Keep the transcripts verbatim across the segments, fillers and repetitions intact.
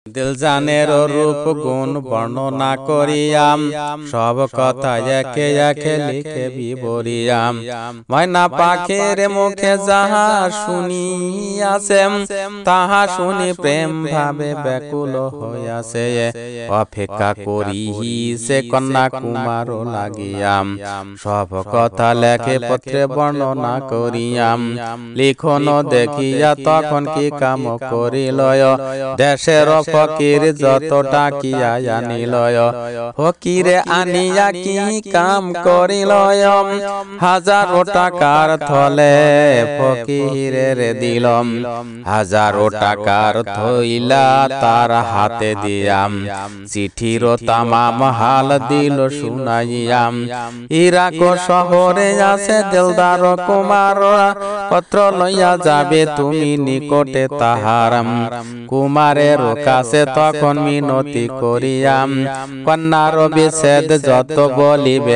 দিলজানের রূপ গুণ বর্ণনা করিয়াম, সব কথা একে একে লিখে বিবরিয়াম। ময়না পাখির মুখে যাহা শুনিয়াছে, তাহা শুনি প্রেম ভাবে ব্যাকুল হইয়াছে। অপেক্ষা করিছে কন্যা কুমার লাগিয়াম, সব কথা লেখে পত্রে বর্ণনা করিয়াম। লিখন দেখিয়া তখন কি কাম করিল, দেশের ফকির যত ডাকিয়া আনিল। ফকিরে আনিয়া কি কাম করিল, হাজারো টাকার থলে ফকিরের দিলাম। হাজারো টাকার থইলা তার হাতে দিয়াম, চিঠির তামাম হাল দিল শুনাইয়াম। ইরাক শহরে আছে দিলদার কুমার, পত্র লইয়া যাবে তুমি নিকটে তাহার। কুমারের কাছে তখন মিনতি করিয়াম, কন্যার বিচ্ছেদ যত বলিবে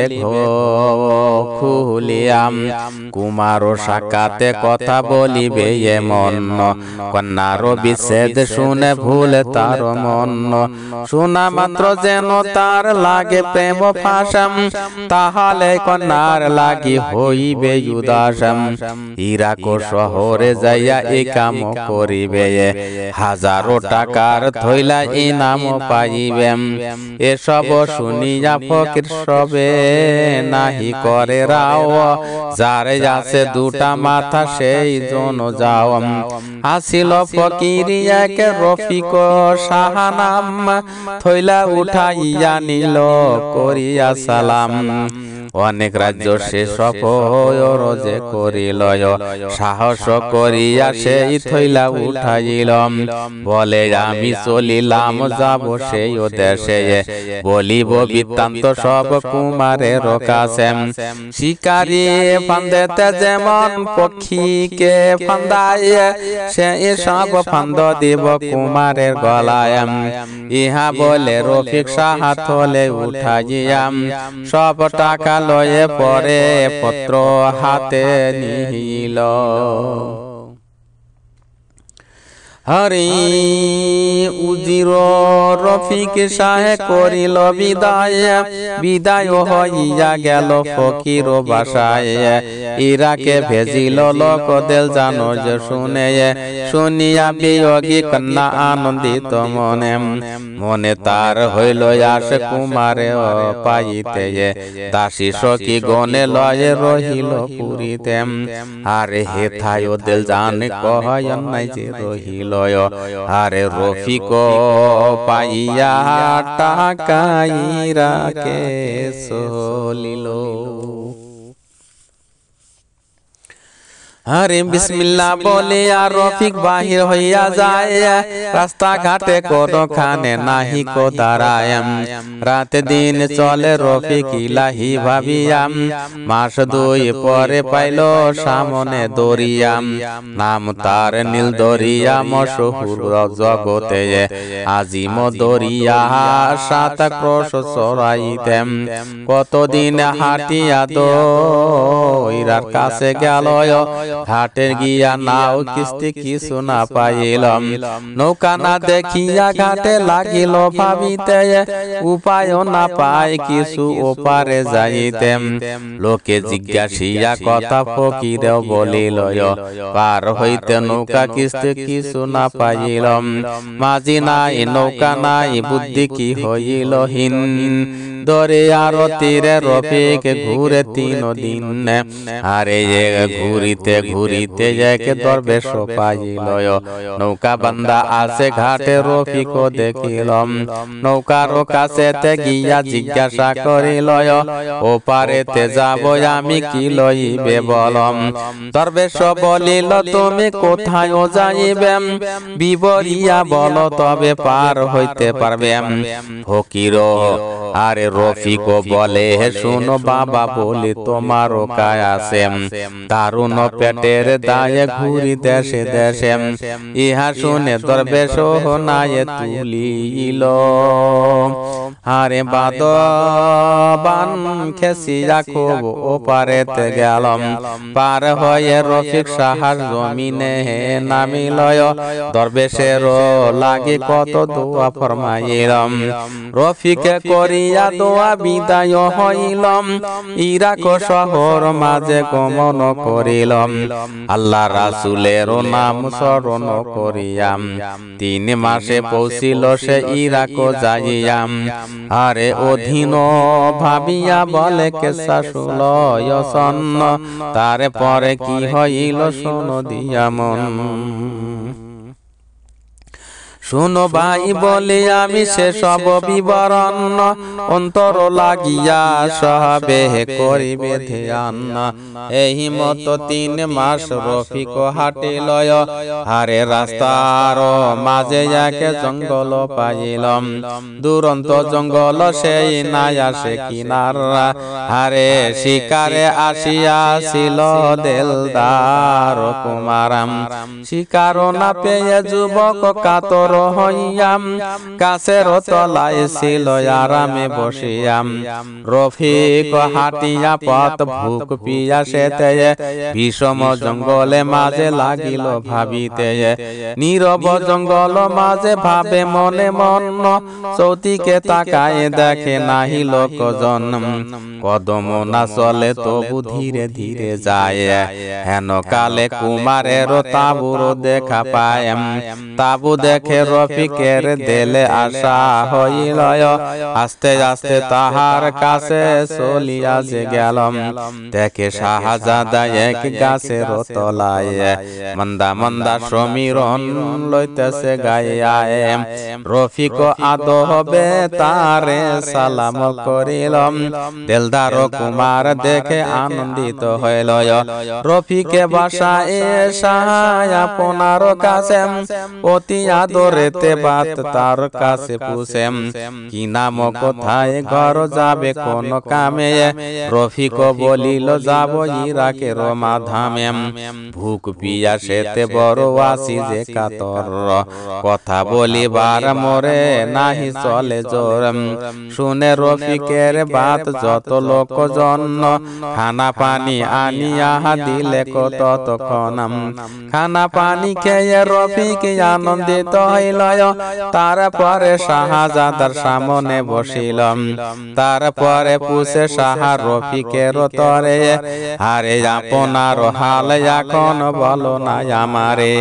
খুলিয়াম। কুমার সাক্ষাতে কথা বলিবে এমন, কন্যার বিচ্ছেদ শুনে ভুল তার মন। শোনা মাত্র যেন তার লাগে প্রেম ফাঁসাম, তাহলে কন্যার লাগি হইবে উদাসাম। ইরাক শহরে যাইয়া এই কাম করিবে, হাজারো টাকার থইলা ইনাম পাইবেন। এসব শুনিয়া ফকির সবে নাহি করে রাও, যার আছে দুটা মাথা সেই জন যাও। আসিল ফকির এক রফিক সাহানাম, থইলা উঠাইয়া নিল করিয়া সালাম। অনেক রাজ্য সে সফরে করিল, সাহস করিয়া সেই থইলা উঠাইলাম। বলে আমি চলিলাম যাব সেই দেশে, বলিব বৃত্তান্ত সব কুমারের কাছে। শিকারি ফান্দেতে যেমন পক্ষীকে ফান্দায়, সে সব ফান্দ দিব কুমারের গলায়। ইহা বলে রফিক সাহা থলে উঠাইয়াম, সব টাকা লয়ে পরে পত্র হাতে নিল। হরি উজির রফিক সাহে করিল বিদায়, বিদায় হইয়া গেল ফকির বাসায়। ইরাকে ভেজিল লোক দিল জানো যে শুনে, শুনিয়া বিয়োগী কন্যা আনন্দিত মনে। মনে তার হইল আস কুমারে পাইতে, দাসী সখী গনে লয়ে রহিল পুরীতে। আরে হেথায় দিল জানে কয় নাই যে রহিল, আরে রফিক পাইয়া টাকা ইরাকে চলিল। হরে বিসমিল্লাহ বলে আর রফিক বাহির হইয়া যায়, রাস্তা ঘাটে কোনো খানে নাহি কো দাঁড়ায়। রাত দিন চলে রফিক ইলাহি ভাবিয়াম, মাস দুই পরে পাইল সামনে দরিয়াম। নাম তার নীল দরিয়া মশহুর জগতে, আজিম দরিয়া সাত ক্রোশ চড়াইতে। কতদিন হাঁটিয়া দইরার কাছে গেল, ঘাটে গিয়া নাও কিস্তি কিছু না পাইলাম। নৌকা না দেখিয়া ঘাটে লাগিল ভাবিতে, উপায় না পাই কিছু ওপারে যাইতে। লোকে জিজ্ঞাসিয়া কথা ফকিরে বলিল, পার হইতে নৌকা কিস্তি কিছু না পাইলাম। মাঝি নাই নৌকা নাই বুদ্ধি কি হইল হীন, দরে আরো তীরে রফিক ঘুরে তিন দিন। আরে ঘুরিতে ঘুরিতে এক দরবেশ পাইল, নৌকা বান্দা আছে ঘাটে রফিক দেখিলাম। নৌকার কাছেতে গিয়া জিজ্ঞাসা করিল, ও পারেতে যাব আমি কি লইবে বলম। দরবেশ বলিল তুমি কোথায় যাইবে, বিবরিয়া বল তবে পার হইতে পারবে। ফকির আরে রফিক বলে শুনো বাবা বলি তোমার কায় আছে, দারুণ পেটের দায়ে ঘুরি দেশে দেশে। ইহা শুনে দরবেশ নায়ে তুলিল, হারে বাদবান খেসিয়া খুব ওপারেতে গেলাম পার হয়ে রফিক সাহার জমিনে নামিলয় দরবেশের লাগি কত দোয়া ফরমাইলাম রফিকে করিয়া দোয়া বিদায় হইলাম ইরাক শহর মাঝে গমন করিলাম আল্লাহ রাসূলের নাম স্মরণ করিয়াম তিন মাসে পৌঁছিল সে ইরাক যাইয়াম আরে অধীন ভাবিয়া বলে কেসা ষোলয় সন্ন তারপরে কি হইল শোনো দিয়া মন শুনো ভাই বলে আমি সে সব বিবরণ অন্তর লাগিয়া সবে করিবে ধ্যান এই মত তিন মাস রফিক হাঁটিলয় হারে রাস্তার মাঝে একে জঙ্গল পাইলাম দুরন্ত জঙ্গল সেই নাই আসে কিনারা হারে শিকারে আসিয়াছিল দেলদার কুমারাম শিকার না পেয়ে যুবক কাতর হইয়াম গাছের তলায় ছিল আরামে বসিয়াম রফিক হাঁটিয়া পথ ভুক পিয়াসেতে বিষম জঙ্গলে মাঝে লাগিল ভাবিতে নীরব জঙ্গল মাঝে ভাবে মনে মন চৌদিকে তাকায় দেখে নাহি লোকজন কদম না চলে তবু ধীরে ধীরে যায় হেন কালে কুমারের তাবুর দেখা পায় তাবু দেখে রফিকের দেলে আশা হইল আস্তে আস্তে তাহার কাছে চলিয়া যে গেলাম দেখে শাহজাদা এক গাছের তলায় মন্দা মন্দা সমীরণ লইতেছে গায়ে রফিক আদবে তারে সালাম করিলাম দেলদার কুমার দেখে আনন্দিত হইল রফিকে বাসায় সাহায় আপনার কাছে অতি আদরেতে বাত তার কাছে পুছেম কি নাম কোথায় ঘর যাবে কোন কামে রফিক বলিল যাব ইরাকের মাধামে ভুক পিয়াসেতে বড় আসি যে কাতর কথা বলিবার মোরে নাহি চলে জোর শুনে রফিকের বাত যত লোকজন খানা পানি আনিয়া দিলে ততক্ষণ খানা পানি খেয়ে রফিক আনন্দিত হইল তারপরে শাহজাদার সামনে বসিলাম তারপরে পুষে সাহা রফিকের তরে আরে আপনার হাল এখন বলো না আমারে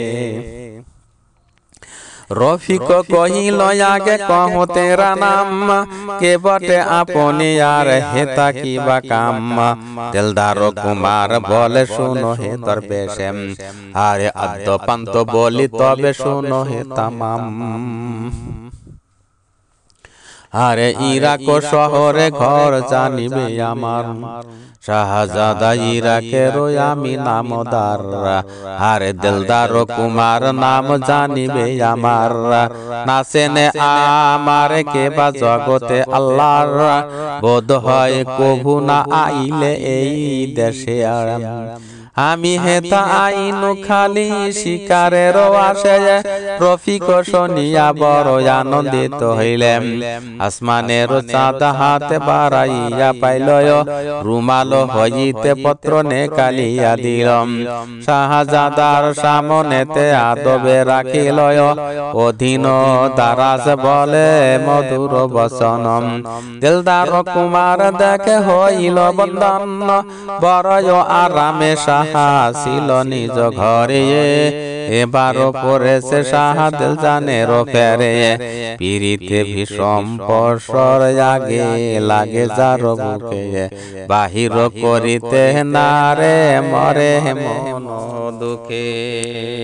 রফিক কহিল আগে কহ তেরা নাম কে বটে আপনি আর হেতা কি বা কাম দিলদার কুমার বলে শুনো হে দরবেশে আরে আদ্য পান্ত বলি তবে শুনো হে তামাম আরে ইরাক শহরে ঘর জানিবে আমার শাহজাদা ইরাকের আমি নামদার আরে দিলদার কুমার নাম জানিবে আমার নাসেনে আমার কে বা জগতে আল্লাহর বোধ হয় কভু না আইলে এই দেশে আর আমি হেতা আইনু খালি শিকারের আসে রফিক শুনিয়া বড় আনন্দিত হইলেন আসমানের চাঁদ হাতে বাড়াইয়া পাইল রুমাল হইতে পত্র নে কালিয়া দিলাম শাহজাদার সামনেতে আদবে রাখিল অধীন দারাজ বলে মধুর বচনম দিলদার কুমার দেখে হইল বন্দন বড় আরামে ছিল নিজ ঘরে এবার পড়েছে শাহাদিল জানের ফেরে পিরিতে ভীষণ পরশর আগে লাগে যার বুকে বাহির করিতে না রে মরে মন দুঃখে।